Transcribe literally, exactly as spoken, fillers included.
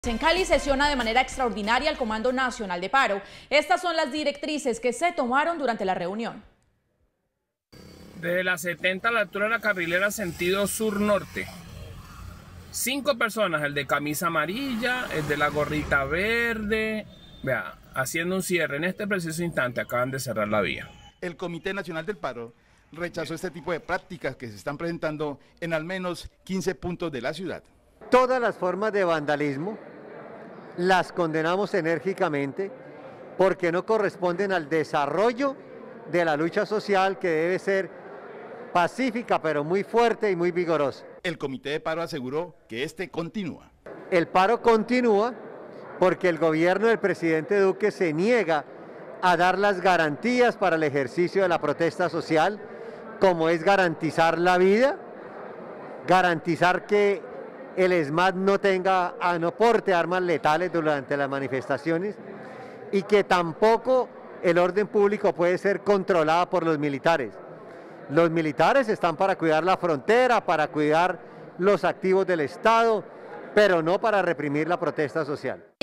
En Cali sesiona de manera extraordinaria el Comando Nacional de Paro. Estas son las directrices que se tomaron durante la reunión. Desde la setenta a la altura de la carrilera sentido sur-norte. Cinco personas, el de camisa amarilla, el de la gorrita verde. Vea, haciendo un cierre. En este preciso instante acaban de cerrar la vía. El Comité Nacional del Paro rechazó este tipo de prácticas que se están presentando en al menos quince puntos de la ciudad. Todas las formas de vandalismo las condenamos enérgicamente porque no corresponden al desarrollo de la lucha social, que debe ser pacífica pero muy fuerte y muy vigorosa. El Comité de Paro aseguró que este continúa. El paro continúa porque el gobierno del presidente Duque se niega a dar las garantías para el ejercicio de la protesta social, como es garantizar la vida, garantizar que el ESMAD no tenga, no porte armas letales durante las manifestaciones, y que tampoco el orden público puede ser controlado por los militares. Los militares están para cuidar la frontera, para cuidar los activos del Estado, pero no para reprimir la protesta social.